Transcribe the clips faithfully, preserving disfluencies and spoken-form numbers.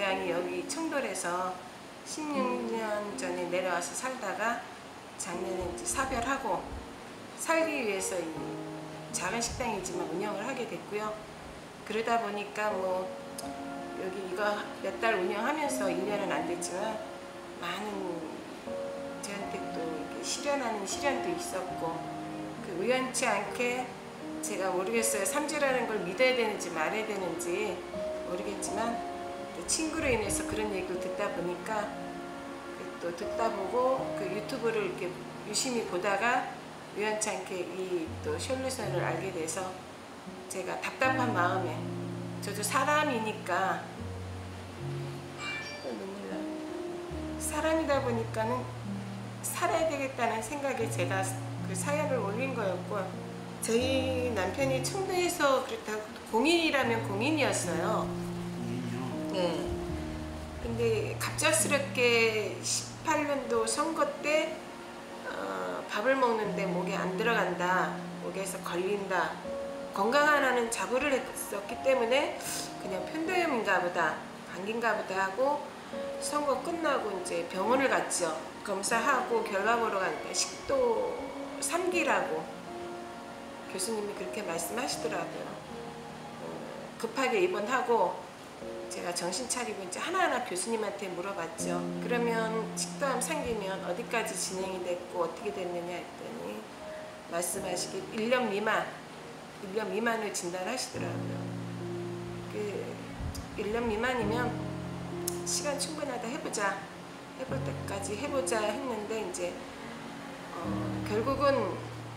고향이 여기 청돌에서 십육 년 전에 내려와서 살다가 작년에 이제 사별하고 살기 위해서 이 작은 식당이지만 운영을 하게 됐고요. 그러다 보니까 뭐 여기 이거 몇 달 운영하면서 일 년은 안 됐지만 많은 저한테 또 이렇게 실현하는 시련도 있었고, 그 우연치 않게 제가 모르겠어요. 삼재라는 걸 믿어야 되는지 말아야 되는지 모르겠지만 친구로 인해서 그런 얘기를 듣다 보니까 또 듣다 보고 그 유튜브를 이렇게 유심히 보다가 우연치 않게 이 또 솔루션을 알게 돼서 제가 답답한 마음에, 저도 사람이니까 눈물 나. 사람이다 보니까는 살아야 되겠다는 생각에 제가 그 사연을 올린 거였고, 저희 남편이 청도에서 그렇다고 공인이라면 공인이었어요. 네. 근데 갑작스럽게 십팔 년도 선거 때 어, 밥을 먹는데 목에 안 들어간다, 목에서 걸린다, 건강하다는 자부를 했었기 때문에 그냥 편도염인가 보다, 감기인가 보다 하고 선거 끝나고 이제 병원을 갔죠. 검사하고 결과 보러 가니까 식도 삼 기라고 교수님이 그렇게 말씀하시더라고요. 어, 급하게 입원하고 제가 정신 차리고 이제 하나하나 교수님한테 물어봤죠. 그러면 식도암 삼 기면 어디까지 진행이 됐고 어떻게 됐느냐 했더니 말씀하시길 일 년 미만, 일 년 미만을 진단하시더라고요. 그 일 년 미만이면 시간 충분하다, 해보자, 해볼 때까지 해보자 했는데 이제 어, 결국은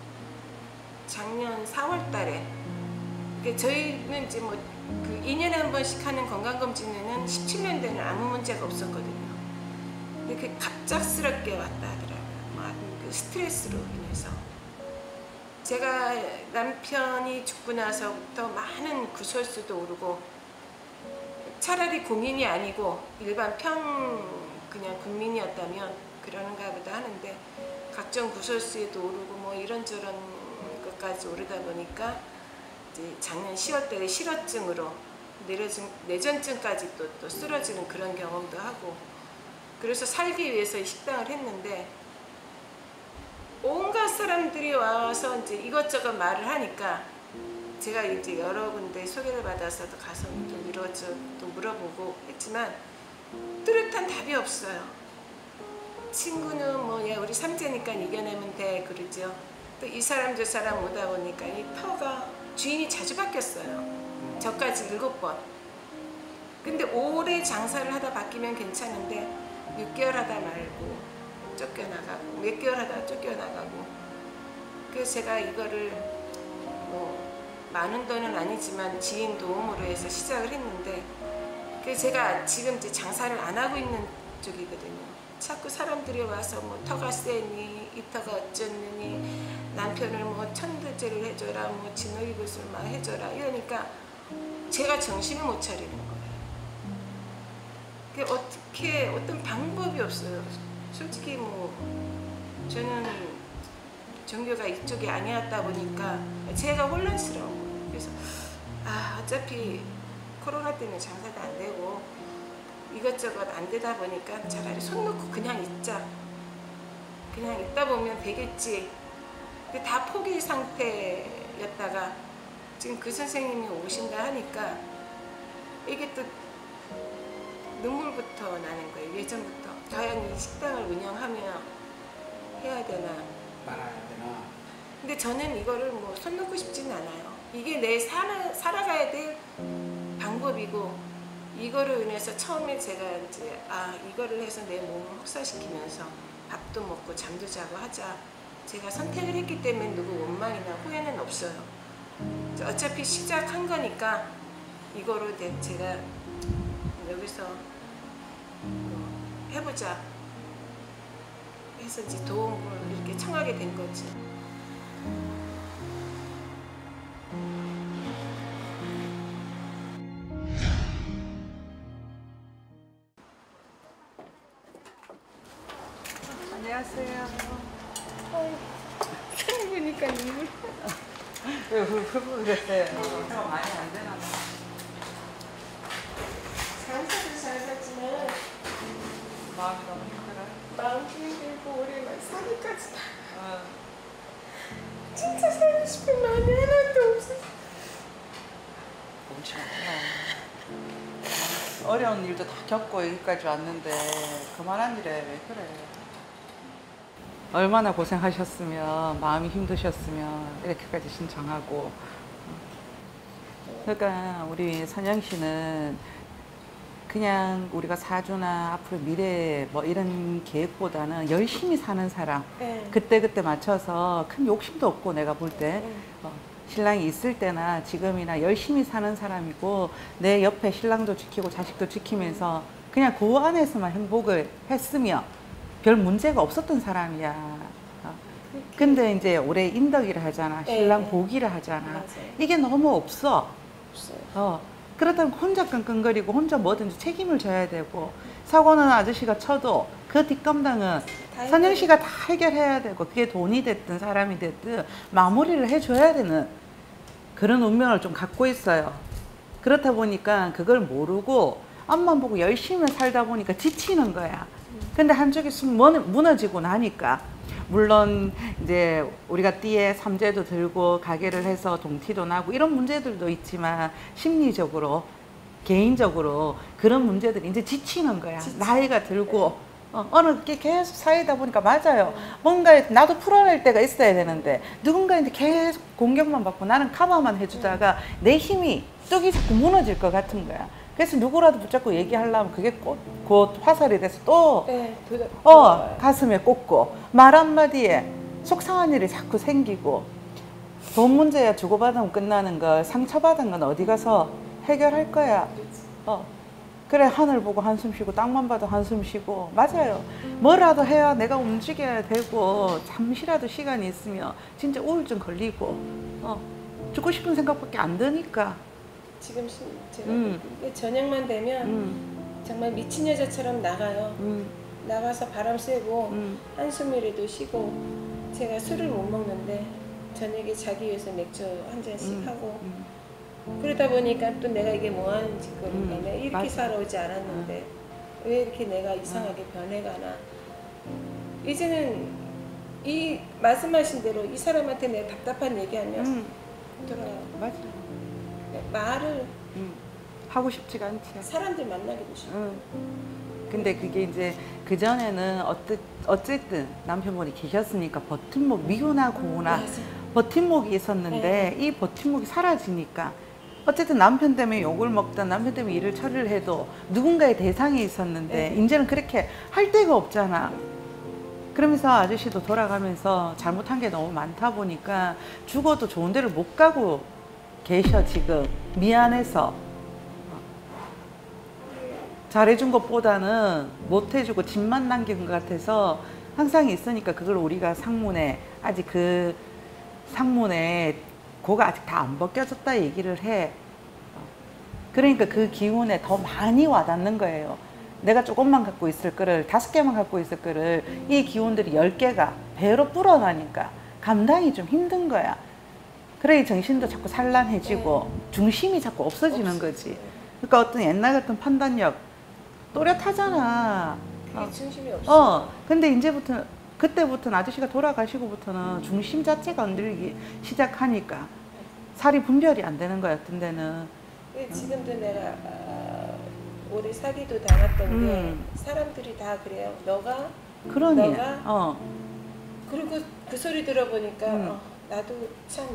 작년 사월 달에, 저희는 이제 뭐 그 이 년에 한 번씩 하는 건강검진에는 십칠 년 되는 아무 문제가 없었거든요. 근데 그게 갑작스럽게 왔다 하더라고요. 막 그 스트레스로 인해서. 제가 남편이 죽고 나서부터 많은 구설수도 오르고, 차라리 공인이 아니고 일반 평 그냥 국민이었다면 그러는가 보다 하는데 각종 구설수에도 오르고 뭐 이런저런 것까지 오르다 보니까 이제 작년 시월 달에 실어증으로 내려증, 내전증까지 또, 또 쓰러지는 그런 경험도 하고, 그래서 살기 위해서 이 식당을 했는데 온갖 사람들이 와서 이제 이것저것 말을 하니까 제가 이제 여러 군데 소개를 받아서도 가서 또 이러저 또 물어보고 했지만 뚜렷한 답이 없어요. 친구는 뭐 야 우리 삼재니까 이겨내면 돼 그러죠. 또 이 사람 저 사람 오다 보니까 이 터가 주인이 자주 바뀌었어요. 저까지 일곱 번. 근데 오래 장사를 하다 바뀌면 괜찮은데 육 개월 하다 말고 쫓겨나가고 몇 개월 하다 쫓겨나가고, 그래서 제가 이거를 뭐 많은 돈은 아니지만 지인 도움으로 해서 시작을 했는데, 그래서 제가 지금 이제 장사를 안 하고 있는 쪽이거든요. 자꾸 사람들이 와서 뭐 터가 세니 이 터가 어쩌느니 남편을 뭐 천도제를 해줘라, 뭐 진호이붓을 막 해줘라 이러니까 제가 정신을 못 차리는 거예요. 그게 어떻게 어떤 방법이 없어요. 솔직히 뭐 저는 종교가 이쪽이 아니었다 보니까 제가 혼란스러운 거예요. 그래서 아 어차피 코로나 때문에 장사도 안 되고 이것저것 안 되다 보니까 차라리 손 놓고 그냥 있자, 그냥 있다 보면 되겠지. 근데 다 포기 상태였다가 지금 그 선생님이 오신다 하니까 이게 또 눈물부터 나는 거예요. 예전부터 과연 이 식당을 운영하며 해야 되나 말아야 되나. 근데 저는 이거를 뭐 손 놓고 싶지는 않아요. 이게 내 살아, 살아가야 될 방법이고, 이거로 인해서 처음에 제가 이제 아 이거를 해서 내 몸을 혹사시키면서 밥도 먹고 잠도 자고 하자, 제가 선택을 했기 때문에 누구 원망이나 후회는 없어요. 어차피 시작한 거니까 이거로 제가 여기서 해보자 해서 이제 도움을 이렇게 청하게 된 거지. 안녕하세요. 사진 보니까 눈물. 왜 훌훌 그랬어요? 어, 많이 안 되나 봐. 장사도 잘 살지 마음이 너무 힘들어. 마음 힘들고 오랜만 사기까지 다. 어. 진짜 살고 싶은 마음이 하나도 없어. 옳지 않아. 어려운 일도 다 겪고 여기까지 왔는데 그만한 일에 왜 그래. 얼마나 고생하셨으면 마음이 힘드셨으면 이렇게까지 신청하고. 그러니까 우리 선영 씨는 그냥 우리가 사주나 앞으로 미래 뭐 이런 계획보다는 열심히 사는 사람. 네. 그때그때 맞춰서 큰 욕심도 없고 내가 볼 때 네. 어, 신랑이 있을 때나 지금이나 열심히 사는 사람이고 내 옆에 신랑도 지키고 자식도 지키면서 그냥 그 안에서만 행복을 했으며 별 문제가 없었던 사람이야. 어. 근데 이제 올해 인덕이라 하잖아. 신랑 네. 복이라 하잖아. 맞아요. 이게 너무 없어. 없어요. 어. 그렇다면 혼자 끙끙거리고 혼자 뭐든지 책임을 져야 되고 사고는 아저씨가 쳐도 그 뒷감당은 다 선영 씨가 다 해결해야 되고 그게 돈이 됐든 사람이 됐든 마무리를 해줘야 되는 그런 운명을 좀 갖고 있어요. 그렇다 보니까 그걸 모르고 앞만 보고 열심히 살다 보니까 지치는 거야. 근데 한쪽이 쑥 무너지고 나니까 물론 이제 우리가 띠에 삼재도 들고 가게를 해서 동티도 나고 이런 문제들도 있지만 심리적으로 개인적으로 그런 문제들이 이제 지치는 거야. 지치. 나이가 들고 어, 어느 게 계속 사이다 보니까 맞아요. 뭔가 나도 풀어낼 때가 있어야 되는데 누군가한테 계속 공격만 받고 나는 카바만 해주다가 내 힘이 뚝이 자꾸 무너질 것 같은 거야. 그래서 누구라도 붙잡고 얘기하려면 그게 곧, 곧 화살이 돼서 또 네, 도다, 어, 가슴에 꽂고 말 한마디에 속상한 일이 자꾸 생기고 돈 문제야 주고받으면 끝나는 걸 상처받은 건 어디 가서 해결할 거야. 어. 그래 하늘 보고 한숨 쉬고 땅만 봐도 한숨 쉬고 맞아요. 뭐라도 해야 내가 움직여야 되고 잠시라도 시간이 있으면 진짜 우울증 걸리고 어. 죽고 싶은 생각밖에 안 드니까. 지금 시, 제가 음. 저녁만 되면 음. 정말 미친 여자처럼 나가요. 음. 나가서 바람 쐬고 음. 한숨이라도 쉬고 제가 술을 못 먹는데 저녁에 자기 위해서 맥주 한 잔씩 음. 하고 음. 그러다 보니까 또 내가 이게 뭐 하는 짓거리인가 음. 내가 이렇게 맞아. 살아오지 않았는데 왜 이렇게 내가 이상하게 변해가나 이제는 이 말씀하신 대로 이 사람한테 내가 답답한 얘기하면 음. 돌아가요. 맞아. 말을 음. 하고 싶지가 않지. 사람들 만나기도 싫어. 응. 근데 그게 이제 그 전에는 어뜨, 어쨌든 남편분이 계셨으니까 버팀목 미우나 고우나 맞아. 버팀목이 있었는데 이 버팀목이 사라지니까 어쨌든 남편 때문에 욕을 먹던 남편 때문에 일을 처리를 해도 누군가의 대상이 있었는데 네. 이제는 그렇게 할 데가 없잖아. 그러면서 아저씨도 돌아가면서 잘못한 게 너무 많다 보니까 죽어도 좋은 데를 못 가고 계셔 지금. 미안해서 잘해준 것보다는 못해주고 짐만 남긴 것 같아서 항상 있으니까 그걸 우리가 상문에 아직 그 상문에 고가 아직 다 안 벗겨졌다 얘기를 해. 그러니까 그 기운에 더 많이 와닿는 거예요. 내가 조금만 갖고 있을 거를 다섯 개만 갖고 있을 거를 이 기운들이 열 개가 배로 불어나니까 감당이 좀 힘든 거야. 그래 정신도 자꾸 산란해지고 중심이 자꾸 없어지는 거지. 그러니까 어떤 옛날 같은 판단력 또렷하잖아. 그게 어. 중심이 없어. 어. 근데 이제부터 그때부터는 아저씨가 돌아가시고부터는 중심 자체가 흔들리기 시작하니까 살이 분별이 안 되는 거야. 어떤 데는. 근데 지금도 내가 아, 오래 사기도 당했던 음. 게 사람들이 다 그래요. 너가 그러니. 너가 어. 그리고 그 소리 들어보니까 음. 어, 나도 참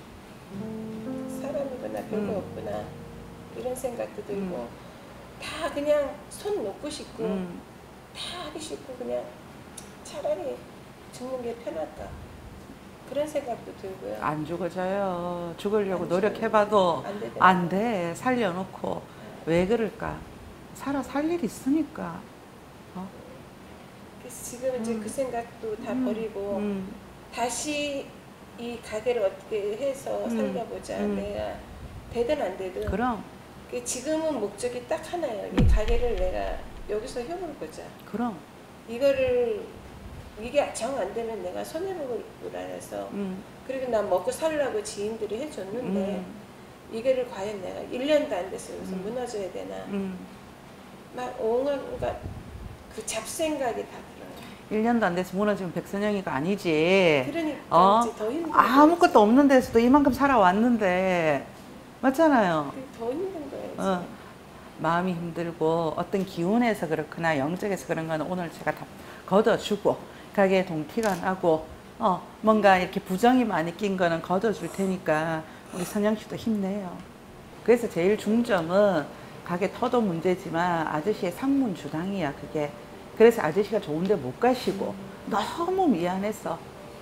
사람이구나 별거 음. 없구나 이런 생각도 들고 음. 다 그냥 손 놓고 싶고 음. 다 하기 싫고 그냥 차라리 죽는 게 편하다 그런 생각도 들고요. 안 죽어져요. 죽으려고 안 노력해봐도 안 되더라고요. 안 돼. 살려놓고. 왜 그럴까? 살아 살 일 있으니까. 어? 그래서 지금 이제 음. 그 생각도 다 음. 버리고 음. 다시 이 가게를 어떻게 해서 음. 살려보자. 음. 내가 되든 안 되든 그럼. 그 지금은 목적이 딱 하나예요. 이 가게를 내가 여기서 해볼보자. 그럼. 이거를 이게 정 안 되면 내가 손해볼 줄 알아서 음. 그리고 난 먹고 살려고 지인들이 해줬는데 음. 이거를 과연 내가 일 년도 안 됐으면서 음. 무너져야 되나 음. 막 온갖 그 잡생각이 다 들어요. 일 년도 안 돼서 무너지면 백선영이가 아니지. 그러니까 어? 이제 더 힘든 아무것도 거지. 없는 데서도 이만큼 살아왔는데 맞잖아요. 그게 더 힘든 거예요. 어. 마음이 힘들고 어떤 기운에서 그렇거나 영적에서 그런 건 오늘 제가 다 걷어주고 가게에 동티가 나고 어 뭔가 이렇게 부정이 많이 낀 거는 걷어줄 테니까 우리 선영 씨도 힘내요. 그래서 제일 중점은 가게 터도 문제지만 아저씨의 상문 주당이야 그게. 그래서 아저씨가 좋은데 못 가시고 너무 미안해서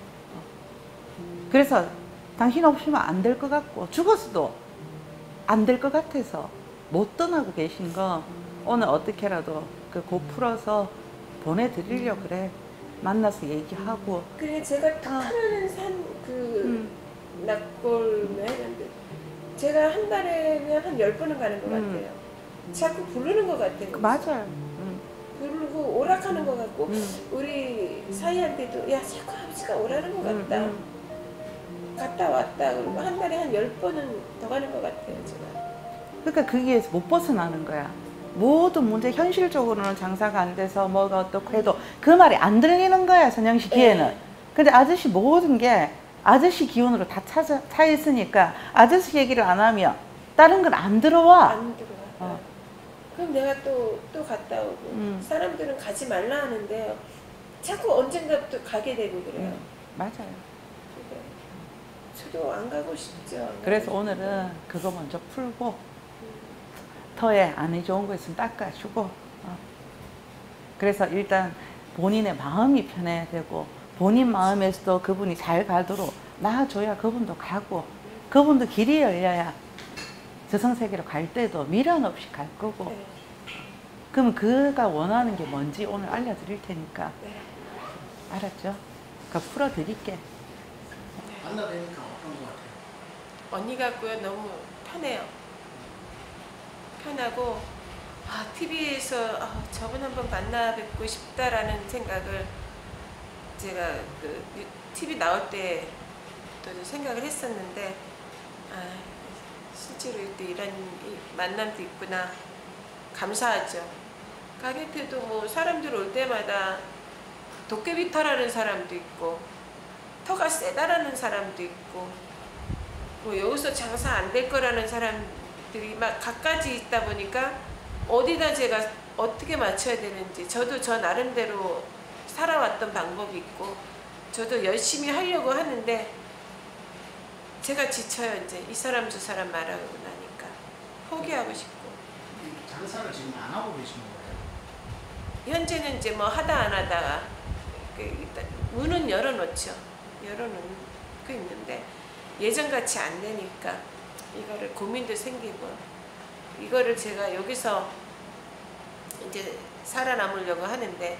그래서 당신 없으면 안 될 것 같고 죽었어도 안 될 것 같아서 못 떠나고 계신 거 오늘 어떻게라도 그 고 풀어서 보내드리려 그래. 만나서 얘기하고. 그래 제가 탁하는 산그 음. 낙골을 했는데 제가 한 달에 한 열 번은 가는 것 음. 같아요. 자꾸 부르는 것 같아요. 맞아요. 음. 부르고 오락하는 것 같고 음. 우리 사이한테도 야 자꾸 아버지가 오라는 것 같다. 음, 갔다 왔다 그리고 한 달에 한 열 번은 더 가는 것 같아요 제가. 그러니까 거기에서 못 벗어나는 거야. 모든 문제 현실적으로는 장사가 안 돼서 뭐가 어떻고 해도 그 말이 안 들리는 거야 선영 씨 귀에는. 네. 근데 아저씨 모든 게 아저씨 기운으로 다 차, 차 있으니까 아저씨 얘기를 안 하면 다른 건 안 들어와. 안 들어와. 어. 그럼 내가 또, 또 갔다 오고 음. 사람들은 가지 말라 하는데요. 자꾸 언젠가 또 가게 되고 그래요. 음, 맞아요. 그러니까 저도 안 가고 싶죠. 안 그래서 가고 오늘은 그거 먼저 풀고 터에 안이 좋은 거 있으면 닦아주고 어. 그래서 일단 본인의 마음이 편해야 되고 본인 마음에서도 그분이 잘 가도록 놔줘야 그분도 가고 그분도 길이 열려야 저승세계로 갈 때도 미련 없이 갈 거고 네. 그러면 그가 원하는 게 뭔지 오늘 알려드릴 테니까 네. 알았죠? 그러니까 풀어드릴게. 만나뵈니까 어떤 것 같아요? 언니 같고요. 너무 편해요. 편하고 아, 티비에서 아, 저분 한번 만나 뵙고 싶다라는 생각을 제가 그 티비 나올 때 또 생각을 했었는데 아, 실제로 또 이런 만남도 있구나. 감사하죠. 가게태도 뭐 사람들 올 때마다 도깨비 터라는 사람도 있고 터가 세다라는 사람도 있고 뭐 여기서 장사 안 될 거라는 사람들이 막 갖가지 있다 보니까 어디다 제가 어떻게 맞춰야 되는지 저도 저 나름대로 살아왔던 방법이 있고 저도 열심히 하려고 하는데 제가 지쳐요. 이제 이 사람 저 사람 말하고 나니까 포기하고 싶고. 이 장사를 지금 안 하고 계시는 거예요? 현재는 이제 뭐 하다 안 하다가 그 일단 문은 열어놓죠. 열어놓고 있는데 예전같이 안 되니까 이거를 고민도 생기고 이거를 제가 여기서 이제 살아남으려고 하는데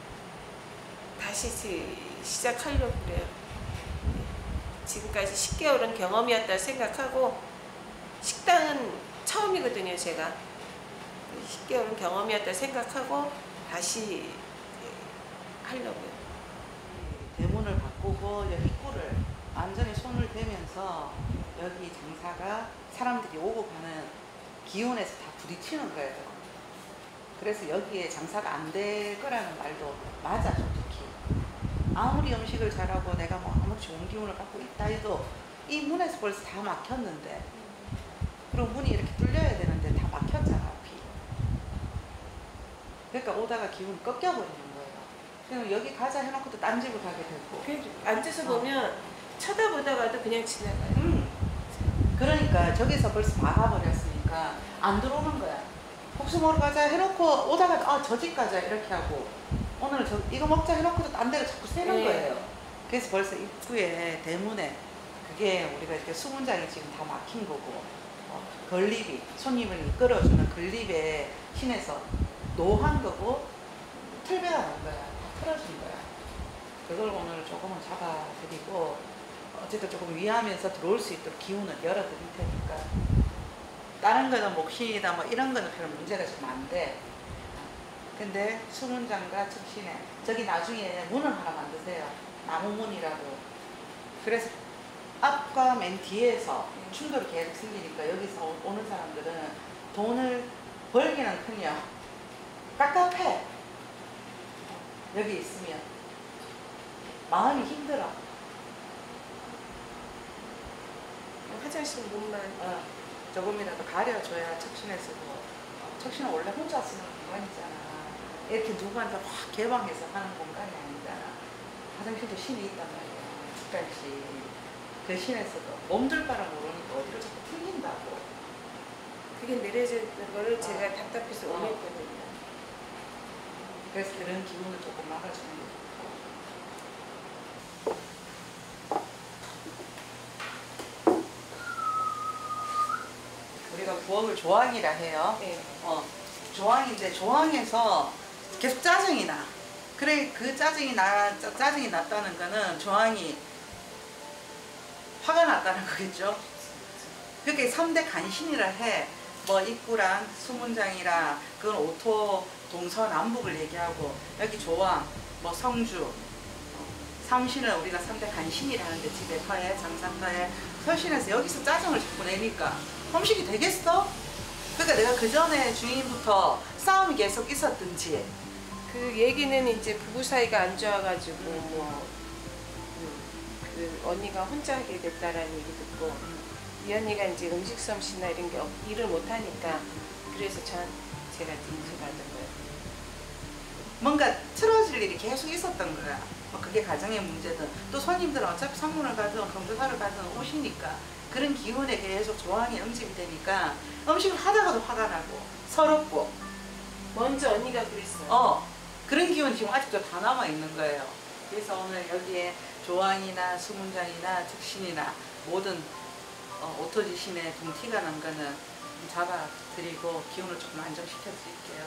다시 시작하려고 그래요. 지금까지 십 개월은 경험이었다 생각하고 식당은 처음이거든요. 제가 십 개월은 경험이었다 생각하고 다시 하려고요. 대문을 바꾸고 여기 입구를 완전히 손을 대면서 여기 장사가 사람들이 오고 가는 기운에서 다 부딪히는 거예요. 그래서 여기에 장사가 안 될 거라는 말도 맞아 솔직히. 아무리 음식을 잘하고 내가 뭐 아무리 좋은 기운을 갖고 있다 해도 이 문에서 벌써 다 막혔는데 그리고 문이 이렇게 뚫려야 되는데 다 막혔잖아 앞이. 그러니까 오다가 기운이 꺾여버리는 거예요. 그럼 여기 가자 해놓고도 딴 집을 가게 되고. 그래도 앉아서 보면 쳐다보다가도 그냥 지나가요. 음. 그러니까 저기서 벌써 막아버렸으니까 안 들어오는 거야. 혹시 모르 가자 해놓고 오다가 아 저 집 가자 이렇게 하고 오늘 저 이거 먹자 해놓고도 딴 데를 자꾸 새는 네. 거예요. 그래서 벌써 입구에 대문에 그게 우리가 이렇게 수문장이 지금 다 막힌 거고 어, 건립이 손님을 이끌어주는 건립에 신에서 노한 거고 틀배가 난 거야. 다 틀어준 거야. 그걸 오늘 조금은 잡아드리고 어쨌든 조금 위하면서 들어올 수 있도록 기운을 열어드릴 테니까 다른 거는 목신이다 뭐 이런 거는 별 문제가 좀 안 돼. 근데 수문장과 측신에 저기 나중에 문을 하나 만드세요. 나무 문이라고. 그래서 앞과 맨 뒤에서 충돌이 계속 생기니까 여기서 오- 오는 사람들은 돈을 벌기는 커녕 깝깝해. 여기 있으면 마음이 힘들어. 화장실 문만 어, 조금이라도 가려줘야 척신에서도 어, 척신은 원래 혼자 쓰는 공간이잖아. 이렇게 누구한테 확 개방해서 하는 공간이 아니잖아. 화장실도 신이 있단 말이야. 습관시. 그 신에서도 몸둘 바를 모르니까 어디로 자꾸 튕긴다고. 그게 내려지는 거를 제가 답답해서 어. 오랬거든요. 그래서 그런 기분을 조금 막아주는 게 좋고. 우리가 부엌을 조항이라 해요. 네. 어, 조항인데 조항에서 계속 짜증이 나. 그래 그 짜증이 나 짜- 짜증이 났다는 거는 조항이 화가 났다는 거겠죠. 그게 삼 대 간신이라 해. 뭐 입구랑 수문장이랑 그건 오토 동서남북을 얘기하고 여기 조항, 뭐 성주, 어, 삼신은 우리가 삼 대 간신이라 하는데 집에 터에 장사터에 서신에서 여기서 짜증을 자꾸 내니까 음식이 되겠어? 그러니까 내가 그 전에 주인부터 싸움이 계속 있었든지. 그 얘기는 이제 부부 사이가 안 좋아가지고 뭐 그, 그 언니가 혼자 하게 됐다라는 얘기 듣고 이 언니가 이제 음식 솜씨나 이런 게 없- 일을 못 하니까 그래서 전 제가 인수받은 거예요. 뭔가 틀어질 일이 계속 있었던 거야. 뭐 그게 가정의 문제든 또 손님들은 어차피 상문을 가든 경조사를 가든 오시니까 그런 기운에 계속 조항이 응집이 되니까 음식을 하다가도 화가 나고 서럽고 먼저 언니가 그랬어요. 어 그런 기운이 지금 아직도 다 남아 있는 거예요. 그래서 오늘 여기에 조항이나 수문장이나 즉신이나 모든 어, 오토지신의 동티가 난 거는 좀 잡아드리고 기운을 조금 안정시켜 드릴게요.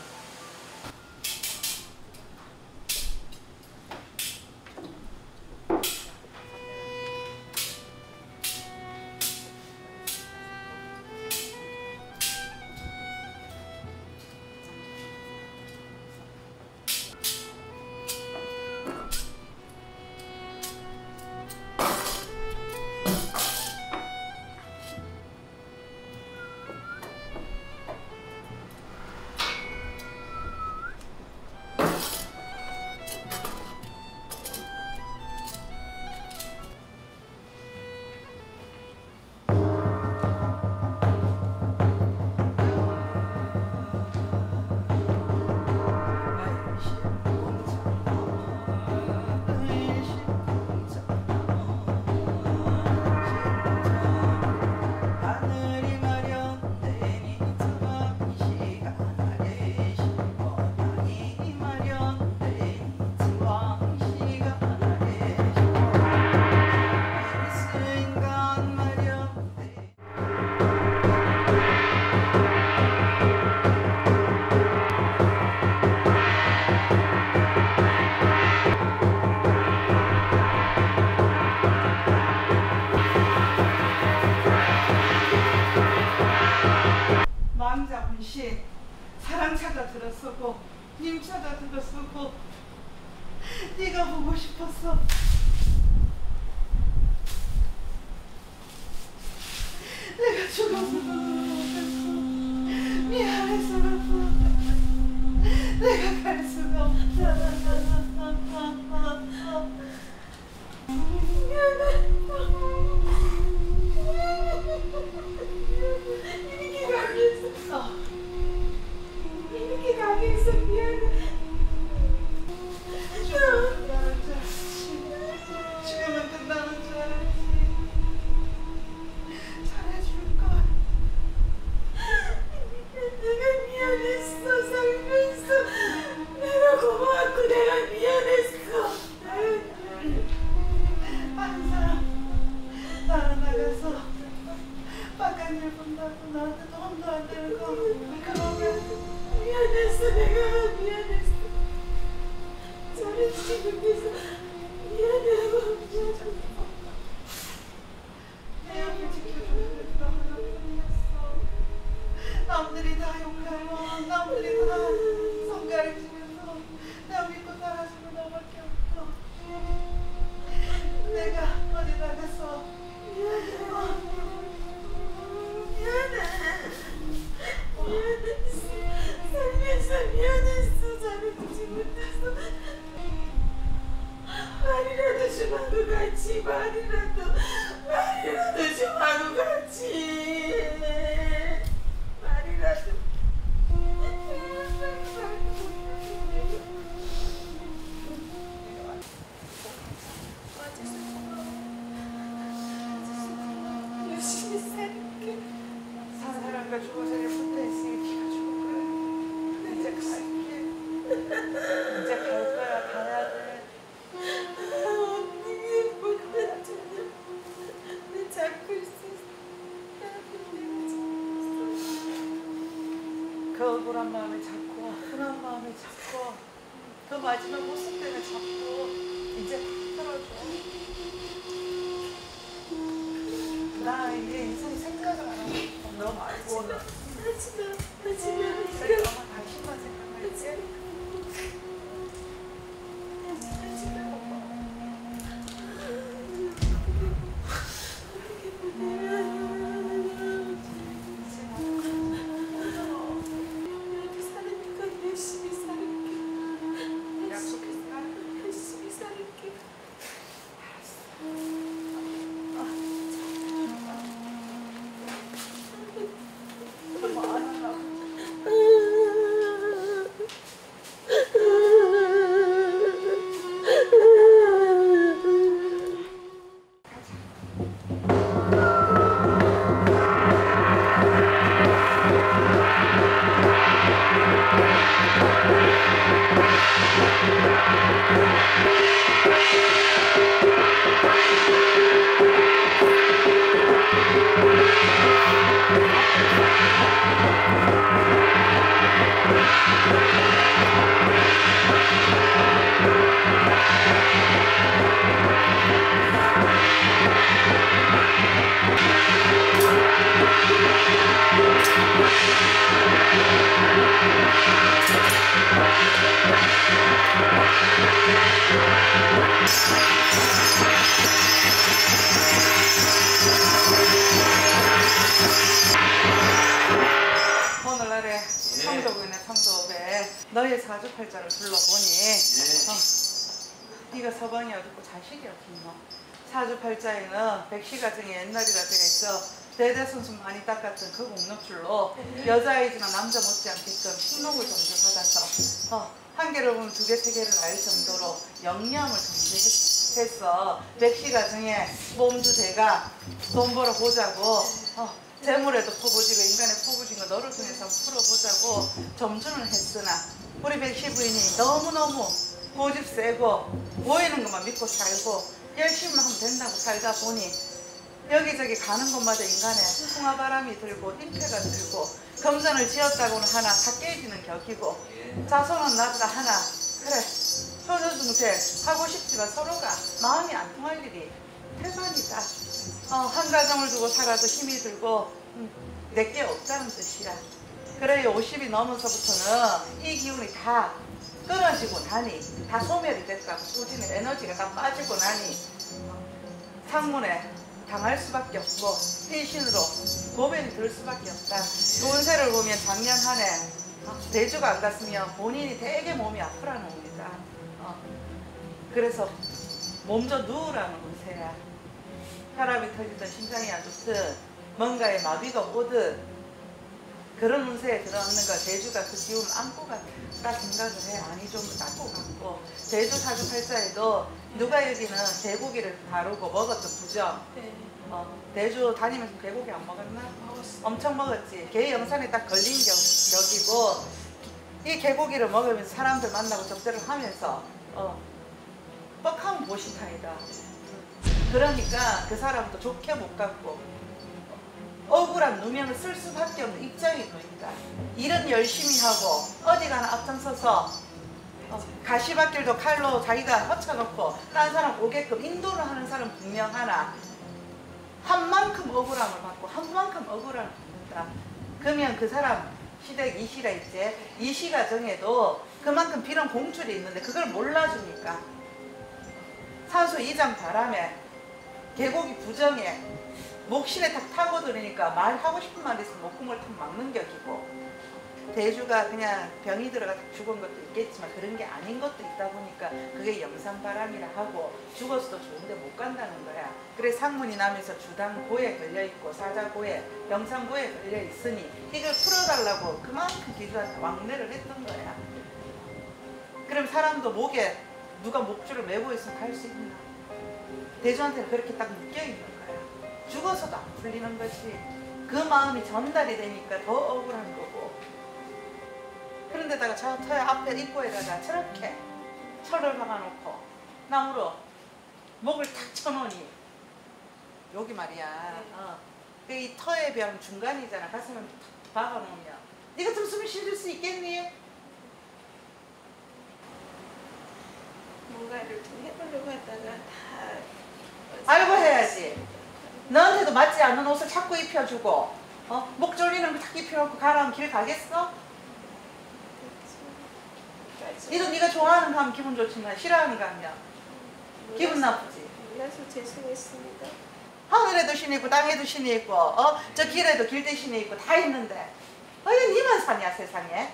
망자 분신 사랑차가 들었었고 님차가 들었었고 네가 보고 싶었어. 내가 죽어서 못했어. 미안해서 내가 갈 수가 없잖아. 이렇게 강했어. 이렇게 강했어. 미안해. 좀 알아줘. 좀 하고 같이 말이라도 말이라도 좀 하고 같이 말이라도 열심히 살게. 산 사람과 죽은 사람이 붙어있으니 네가 죽을 거야. 이제 갈게. 이제 갈 거야. 가야 돼. 언니 못했지. 내 잡고 있었어. 그 억울한 마음에 잡고 아픈 마음에 잡고 그 마지막 모습 때문에 잡고 이제 풀어줘. 나 이제 인생 생각을 안 하고 싶어. 너무 알고 나 하지마 하지마 엄마 당신만 생각할게. 오늘날에 성도구나 성도배 너의 사주팔자를 둘러보니 어, 네가 서방이 어둡고 자식이 없노. 사주팔자에는 백시가정이 옛날이라 되어 있어 대대손손 많이 닦았던 그 공력줄로 여자아이지만 남자 못지않게끔 신록을 점주받아서 어, 한 개를 보면 두 개, 세 개를 알 정도로 영리함을 점주했어. 백시가정에 몸주대가 돈 벌어 보자고 어, 재물에도 퍼부지고 인간의 퍼부진 거 너를 통해서 풀어보자고 점주는 했으나 우리 백시 부인이 너무너무 고집 세고 보이는 것만 믿고 살고 열심히 하면 된다고 살다 보니 여기저기 가는 곳마다 인간의 풍화바람이 들고 임패가 들고 금전을 지었다고는 하나 다 깨지는 격이고 자손은 낳다 하나 그래 효도중생 하고 싶지만 서로가 마음이 안 통할 일이 태반이다. 어, 한 가정을 두고 살아도 힘이 들고 음, 내게 없다는 뜻이야. 그래 오십이 넘어서부터는 이 기운이 다 끊어지고 나니 다 소멸이 됐다고 소진의 에너지가 다 빠지고 나니 상문에 당할 수밖에 없고 피신으로 고변이 들 수밖에 없다. 운세를 보면 작년 한 해 대주가 안 갔으면 본인이 되게 몸이 아프라는 겁니다. 어. 그래서 몸져 누우라는 운세야. 혈압이 터지든 심장이 안 좋든 뭔가에 마비가 오든 그런 운세에 들어있는 걸 대주가 그 기운을 안고 갔다 생각을 해. 아니 좀 안고 갔고 대주 사주팔자에도 누가 여기는 개고기를 다루고 먹었던 부정. 네. 어, 대주 다니면서 개고기 안 먹었나? 먹었어. 엄청 먹었지. 개 영산에 딱 걸린 격, 격이고 이 개고기를 먹으면서 사람들 만나고 접대를 하면서 어, 뻑하면 보신탕이다. 그러니까 그 사람도 좋게 못 갖고 억울한 누명을 쓸 수밖에 없는 입장이 보인다. 일은 열심히 하고 어디 가나 앞장서서 어, 가시밭길도 칼로 자기가 허쳐놓고 딴 사람 오게끔 인도를 하는 사람 분명하나 한 만큼 억울함을 받고 한 만큼 억울함을 받는다. 그러면 그 사람 시댁 이시라 있지. 이시가 정해도 그만큼 비런 공출이 있는데 그걸 몰라주니까 산소 이장 바람에 계곡이 부정에 목신에 탁 타고 들으니까 말하고 싶은 말이 있으면 목구멍을 탁 막는 격이고 대주가 그냥 병이 들어가 죽은 것도 있겠지만 그런 게 아닌 것도 있다 보니까 그게 영산바람이라 하고 죽어서도 좋은데 못 간다는 거야. 그래 상문이 나면서 주당고에 걸려있고 사자고에 영산고에 걸려있으니 이걸 풀어달라고 그만큼 기주한테 왕래를 했던 거야. 그럼 사람도 목에 누가 목줄을 메고 있으면 갈 수 있나? 대주한테는 그렇게 딱 묶여있는 거야. 죽어서도 안 풀리는 것이 그 마음이 전달이 되니까 더 억울한 거고. 그런데다가 저 터 앞에 입구에다가 저렇게 철을 박아놓고 나무로 목을 탁 쳐놓으니 여기 말이야. 어. 이 터의 벽 중간이잖아. 가슴을 탁 박아놓으면 네가 좀 숨을 쉴 수 있겠니? 뭔가를 좀 해보려고 하다가 다 알고 해야지. 너한테도 맞지 않는 옷을 자꾸 입혀주고 어? 목 졸리는 거 탁 입혀놓고 가라면 길 가겠어? 니도 네가 좋아하는 거 하면 기분 좋지만 싫어하는 거 하면 기분 나쁘지. 몰라서 죄송했습니다. 하늘에도 신이 있고 땅에도 신이 있고 어? 저 길에도 길대 신이 있고 다 있는데 왜 니만 사냐 세상에.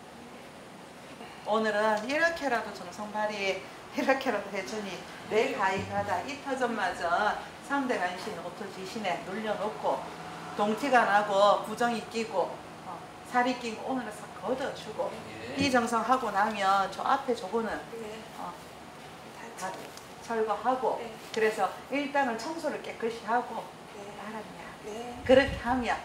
오늘은 이렇게라도 정성발이 이렇게라도 해주니 내 가입하다 이 터전마저 삼대 간신 오토지신에 눌려놓고 동티가 나고 부정이 끼고 어, 살이 끼고 오늘은 싹 걷어주고 예. 이 정성하고 나면 저 앞에 저거는 네. 어, 다 다 철거하고 네. 그래서 일단은 청소를 깨끗이 하고 네. 알았냐. 네. 그렇게 하면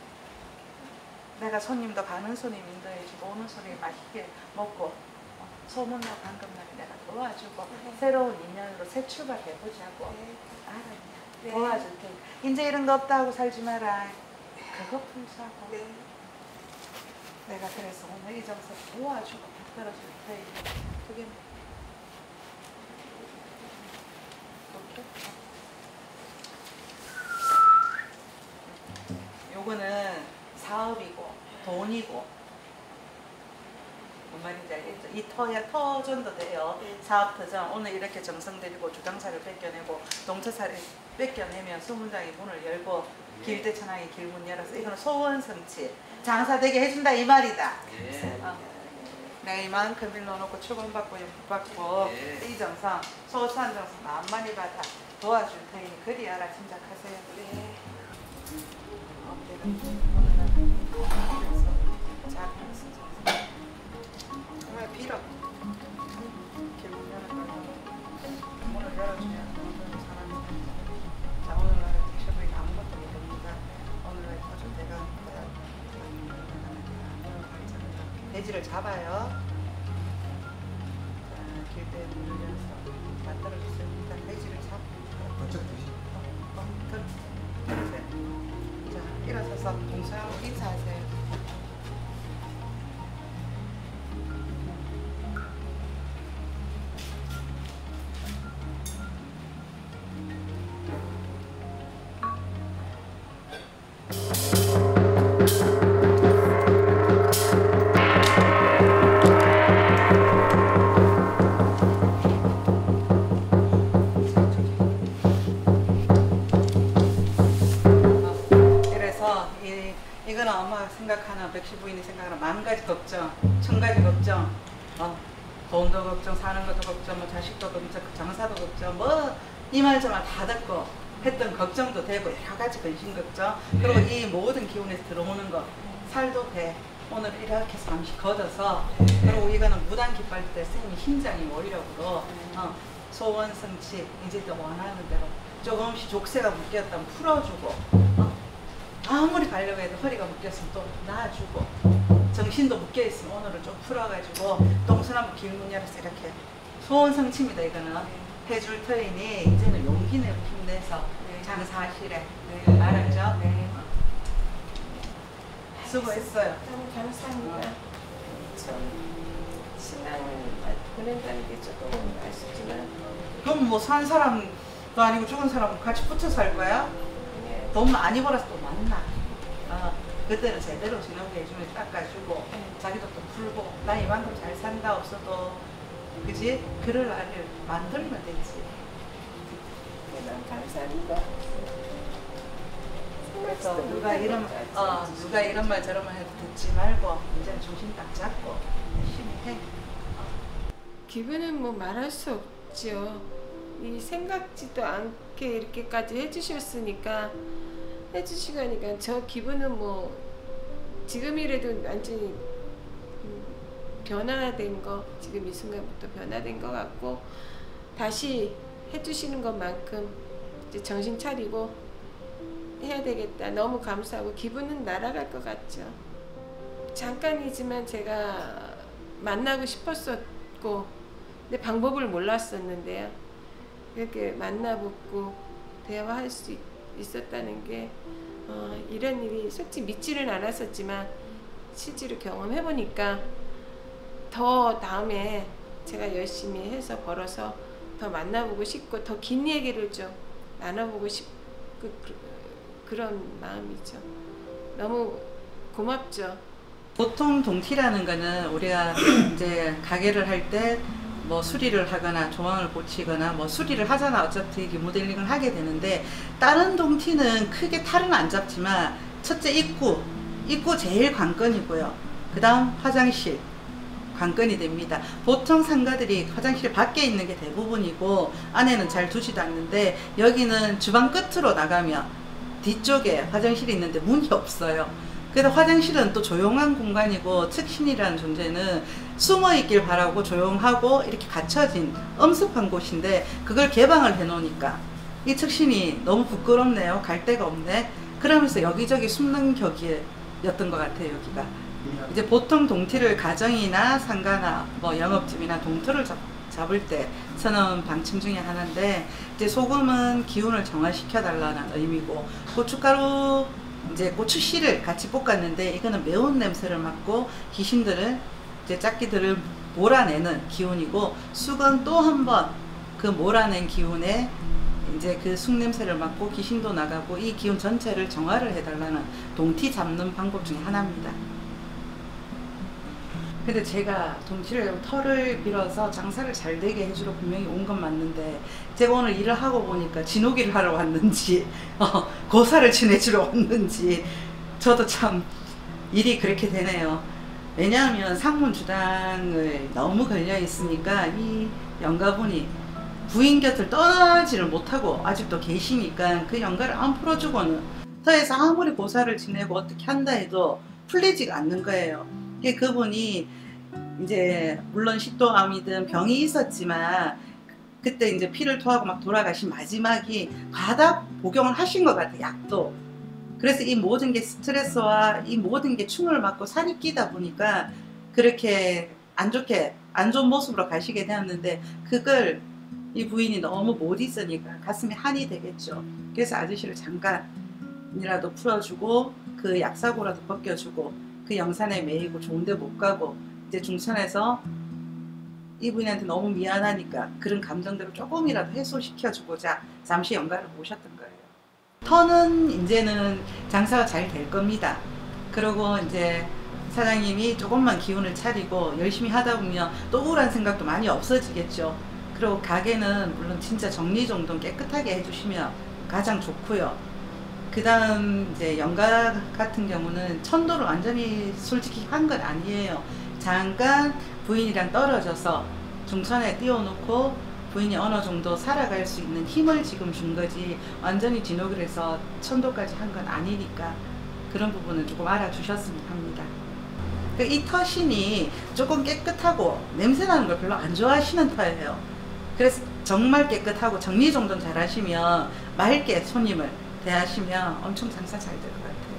내가 손님도 가는 손님 인도해주고 오는 손님 맛있게 먹고 어, 소문나고 방금날에 내가 도와주고 네. 새로운 인연으로 새 출발해보자고. 네. 알았냐. 네. 도와줄 테니까 이제 이런 거 없다 하고 살지 마라. 그거 풀자고. 네. 내가 그래서 오늘 이 정서 도와주고 받들어줄 테니까 그게 요거는 사업이고 돈이고 뭔 말인지 알겠죠? 이 터야 터전도 돼요. 네. 사업 터전 오늘 이렇게 정성 들이고 주당사를 뺏겨내고 동처사를 뺏겨내면 수문장이 문을 열고 길대천왕이 길문 열어서 이거는 소원성취 장사되게 해준다 이 말이다. 예. 어. 내가 이만큼 빌려놓고 축원받고 연복받고 예. 이 정성 소소한 정성 만만히 받아 도와줄 테니 그리 알아 짐작하세요. 네. 정말 빌어. 길문 열어달라고. 문을 열어주면 모든 사람이 자 오늘날 최고인 아무것도 모릅니다. 오늘날 터준 내가 돼지를 잡아요. 자 길대 문을 열어서 만들어주세요. 일단 돼지를 잡고 번쩍 드시. 어, 어, 들, 들으세요. 자 일어서서 동서하고 인사하세요. 그래서 이, 이거는 엄마가 생각하는 백시 부인이 생각하는 만 가지 걱정, 천 가지 걱정, 어, 돈도 걱정, 사는 것도 걱정, 뭐 자식도 걱정, 장사도 걱정, 뭐 이 말 저 말 다 듣고 했던 걱정도 되고 여러 가지 근심 걱정. 그리고 이 모든 기운에서 들어오는 거 살도 돼. 오늘 이렇게 잠시 걷어서 그리고 이거는 무당 깃발 때 스님이 심장이 오리력으로 어, 소원 성취 이제 또 원하는 대로 조금씩 족쇄가 묶였다면 풀어주고 어, 아무리 가려고 해도 허리가 묶였으면 또 놔주고 정신도 묶여있으면 오늘은 좀 풀어가지고 동서남북 길문 열어서 이렇게 소원 성취입니다. 이거는 해줄 터이니 이제는 용기 내고 힘내서 네. 장사하시래. 네. 알았죠? 네. 수고했어요. 너무 감사합니다. 참 신앙을 보낸다는 게 조금 아쉽지만 그럼 뭐 산 사람도 아니고 죽은 사람 같이 붙여 살 거야? 네. 돈 많이 벌어서 또 만나. 어, 그때는 제대로 지나게 해주면 깎아주고 자기도 또 풀고 나 이만큼 잘 산다 없어도 그지? 그럴 날을 만들면 되지. 네, 너무 감사합니다. 그래서 누가 이런 어 누가 이런 말 저런 말 해도 듣지 말고 이제는 중심 딱 잡고 열심히 해. 기분은 뭐 말할 수 없죠. 이 생각지도 않게 이렇게까지 해주셨으니까 해주시고 하니까 저 기분은 뭐 지금이라도 완전히 변화된 거, 지금 이 순간부터 변화된 것 같고 다시 해주시는 것만큼 이제 정신 차리고 해야 되겠다. 너무 감사하고 기분은 날아갈 것 같죠. 잠깐이지만 제가 만나고 싶었었고 근데 방법을 몰랐었는데요. 이렇게 만나보고 대화할 수 있, 있었다는 게 어, 이런 일이 솔직히 믿지는 않았었지만 실제로 경험해보니까 더 다음에 제가 열심히 해서 벌어서 더 만나보고 싶고 더 긴 얘기를 좀 나눠보고 싶고 그, 그런 마음이죠. 너무 고맙죠. 보통 동티라는 거는 우리가 이제 가게를 할 때 뭐 수리를 하거나 조항을 고치거나 뭐 수리를 하잖아. 어차피 이게 모델링을 하게 되는데 다른 동티는 크게 탈은 안 잡지만 첫째 입구, 입구 제일 관건이고요. 그 다음 화장실 관건이 됩니다. 보통 상가들이 화장실 밖에 있는 게 대부분이고 안에는 잘 두지도 않는데 여기는 주방 끝으로 나가면 뒤쪽에 화장실이 있는데 문이 없어요. 그래서 화장실은 또 조용한 공간이고 측신이라는 존재는 숨어 있길 바라고 조용하고 이렇게 갇혀진 엄습한 곳인데 그걸 개방을 해 놓으니까 이 측신이 너무 부끄럽네요. 갈 데가 없네. 그러면서 여기저기 숨는 격이었던 것 같아요. 여기가 이제 보통 동티를 가정이나 상가나 뭐 영업집이나 동터를 잡, 잡을 때 서는 방침 중에 하나인데 이제 소금은 기운을 정화시켜 달라는 의미고 고춧가루 이제 고추씨를 같이 볶았는데 이거는 매운 냄새를 맡고 귀신들을 이제 짝기들을 몰아내는 기운이고 쑥은 또 한 번 그 몰아낸 기운에 이제 그 쑥 냄새를 맡고 귀신도 나가고 이 기운 전체를 정화를 해달라는 동티 잡는 방법 중에 하나입니다. 근데 제가 동티를 털을 빌어서 장사를 잘 되게 해주러 분명히 온 건 맞는데 제가 오늘 일을 하고 보니까 진호기를 하러 왔는지 어, 고사를 지내주러 왔는지 저도 참 일이 그렇게 되네요. 왜냐하면 상문 주당을 너무 걸려 있으니까 이 영가분이 부인 곁을 떠나지를 못하고 아직도 계시니까 그 영가를 안 풀어주고는 터에서 아무리 고사를 지내고 어떻게 한다 해도 풀리지가 않는 거예요. 그분이 이제 물론 식도암이든 병이 있었지만 그때 이제 피를 토하고 막 돌아가신 마지막이 과다 복용을 하신 것 같아요. 약도. 그래서 이 모든 게 스트레스와 이 모든 게 충을 맞고 살이 끼다 보니까 그렇게 안 좋게 안 좋은 모습으로 가시게 되었는데 그걸 이 부인이 너무 못 있으니까 가슴에 한이 되겠죠. 그래서 아저씨를 잠깐이라도 풀어주고 그 약사고라도 벗겨주고 그 영산에 매이고 좋은데 못 가고 이제 중천에서 이 부인한테 너무 미안하니까 그런 감정들을 조금이라도 해소시켜주고자 잠시 영가를 모셨던 거예요. 터는 이제는 장사가 잘 될 겁니다. 그리고 이제 사장님이 조금만 기운을 차리고 열심히 하다 보면 또 우울한 생각도 많이 없어지겠죠. 그리고 가게는 물론 진짜 정리정돈 깨끗하게 해주시면 가장 좋고요. 그 다음 이제 영가 같은 경우는 천도를 완전히 솔직히 한 건 아니에요. 잠깐 부인이랑 떨어져서 중천에 띄워놓고 부인이 어느 정도 살아갈 수 있는 힘을 지금 준 거지 완전히 진옥을 해서 천도까지 한 건 아니니까 그런 부분은 조금 알아주셨으면 합니다. 이 터신이 조금 깨끗하고 냄새나는 걸 별로 안 좋아하시는 터예요. 그래서 정말 깨끗하고 정리정돈 잘 하시면 맑게 손님을 대하시면 엄청 장사 잘 될 것 같아요.